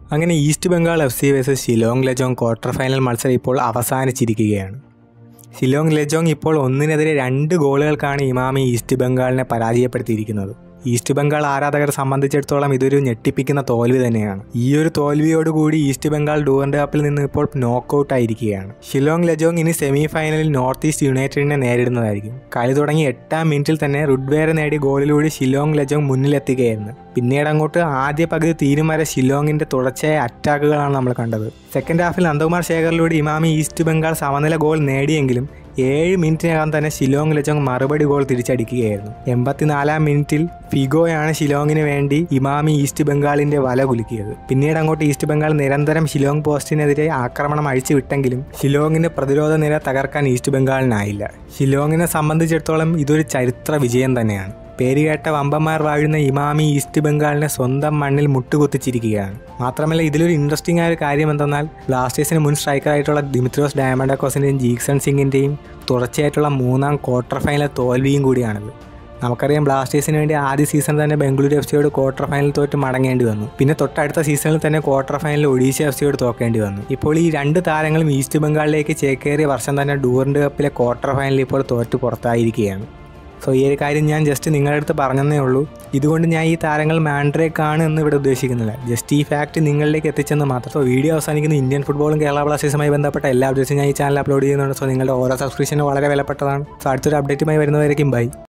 അങ്ങനെ East Bengal FC versus Shillong Lajong quarter final മത്സരം ഇപ്പോൾ അവസാനിച്ചിരിക്കുകയാണ്. ഷിലോങ് ലജോങ് ഇപ്പോൾ 1-നെതിരെ 2 ഗോളുകൾക്കാണ് ഇമാമി ഈസ്റ്റ് ബംഗാളിനെ പരാജയപ്പെടുത്തിയിരിക്കുന്നത്. ഈസ്റ്റ് ബംഗാൾ ആരാധകരെ സംബന്ധിച്ചിടത്തോളം ഇതൊരു ഞെട്ടിപ്പിക്കുന്ന തോൽവി തന്നെയാണ്. ഈ ഒരു തോൽവിയോടുകൂടി ഈസ്റ്റ് ബംഗാൾ ഡൂറന്റ് കപ്പിൽ നിന്ന് ഇപ്പോൾ നോക്കൌട്ട് ആയിരിക്കുകയാണ്. ഷിലോങ് ലജോങ് ഇനി സെമി ഫൈനലിൽ നോർത്ത് ഈസ്റ്റ് യുണൈറ്റഡിനെ നേരിടുന്നതായിരിക്കും. കളി തുടങ്ങി 8-ാം മിനിറ്റിൽ തന്നെ റുഡ്വേര നേടിയ ഗോളിലൂടെ ഷിലോങ് ലജോങ് മുന്നിലെത്തുകയായിരുന്നു. പിന്നീട് അങ്ങോട്ട് ആദ്യ പകുതി തീരും വരെ ഷിലോങ്ങിന്റെ തുടർച്ചയായ അറ്റാക്കുകളാണ് നമ്മൾ കണ്ടത്. സെക്കൻഡ് ഹാഫിൽ നന്ദകുമാർ ശേഖറിലൂടെ ഇമാമി ഈസ്റ്റ് ബംഗാൾ സമനില ഗോൾ നേടിയെങ്കിലും 7 മിനിറ്റിനകം തന്നെ ഷിലോങ് ലജോങ് മറുപടി ഗോൾ തിരിച്ചടിക്കുകയായിരുന്നു. 84-ാം മിനിറ്റിൽ ഫിഗോയാണ് ഷിലോങ്ങിന് വേണ്ടി ഇമാമി ഈസ്റ്റ് ബംഗാളിന്റെ വല കുലുക്കിയത്. പിന്നീട് അങ്ങോട്ട് ഈസ്റ്റ് ബംഗാൾ നിരന്തരം ഷിലോങ് പോസ്റ്റിനെതിരെ ആക്രമണം അഴിച്ചുവിട്ടെങ്കിലും ഷിലോങ്ങിന്റെ പ്രതിരോധ നിര തകർക്കാൻ ഈസ്റ്റ് ബംഗാളിനായില്ല. ഷിലോങ്ങിനെ സംബന്ധിച്ചിടത്തോളം ഇതൊരു ചരിത്ര വിജയം തന്നെയാണ്. പേരുകേട്ട വമ്പന്മാർ വാഴുന്ന ഇമാമി ഈസ്റ്റ് ബംഗാളിനെ സ്വന്തം മണ്ണിൽ മുട്ടുകുത്തിച്ചിരിക്കുകയാണ്. മാത്രമല്ല ഇതിലൊരു ഇൻട്രസ്റ്റിംഗ് ആയ ഒരു കാര്യം എന്തെന്നാൽ ബ്ലാസ്റ്റേഴ്സിന് മുൻ സ്ട്രൈക്കറായിട്ടുള്ള ദിമിത്രിയോസ് ഡയമണ്ടക്കോസിൻ്റെയും ജീക്സൺ സിംഗിൻ്റെയും തുടർച്ചയായിട്ടുള്ള 3-ാം ക്വാർട്ടർ ഫൈനൽ തോൽവിയും കൂടിയാണത്. നമുക്കറിയാം ബ്ലാസ്റ്റേഴ്സിന് വേണ്ടി ആദ്യ സീസൺ തന്നെ ബംഗളൂരു FCയോട് ക്വാർട്ടർ ഫൈനൽ തോറ്റ് മടങ്ങേണ്ടി വന്നു. പിന്നെ തൊട്ടടുത്ത സീസണിൽ തന്നെ ക്വാർട്ടർ ഫൈനലിൽ ഒഡീഷ FCയോട് തോക്കേണ്ടി വന്നു. ഇപ്പോൾ ഈ 2 താരങ്ങളും ഈസ്റ്റ് ബംഗാളിലേക്ക് ചേക്കേറിയ വർഷം തന്നെ ഡൂറന്റ് കപ്പിലെ ക്വാർട്ടർ ഫൈനലിൽ ഇപ്പോൾ തോറ്റ് പുറത്തായിരിക്കുകയാണ്. സോ ഈ ഒരു കാര്യം ഞാൻ ജസ്റ്റ് നിങ്ങളുടെ അടുത്ത് പറഞ്ഞതേ ഉള്ളൂ. ഇതുകൊണ്ട് ഞാൻ ഈ താരങ്ങൾ മാൻഡ്രേക്കാണ് എന്ന് ഇവിടെ ഉദ്ദേശിക്കുന്നില്ല. ജസ്റ്റ് ഈ ഫാക്റ്റ് നിങ്ങളിലേക്ക് എത്തിച്ചെന്ന് മാത്രം. സോ വീഡിയോ അവസാനിക്കുന്ന ഇന്ത്യൻ ഫുട്ബോളും കേരള ബ്ലാസ്റ്റേഴ്സുമായി ബന്ധപ്പെട്ട എല്ലാ അപ്ഡേറ്റ്സും ഞാൻ ഈ ചാനൽ അപ്ലോഡ് ചെയ്യുന്നുണ്ട്. സോ നിങ്ങളുടെ ഓരോ സബ്സ്ക്രിപ്ഷനും വളരെ വിലപ്പെട്ടതാണ്. സോ അടുത്തൊരു അപ്ഡേറ്റുമായി വരുന്നവരേക്കും ബൈ.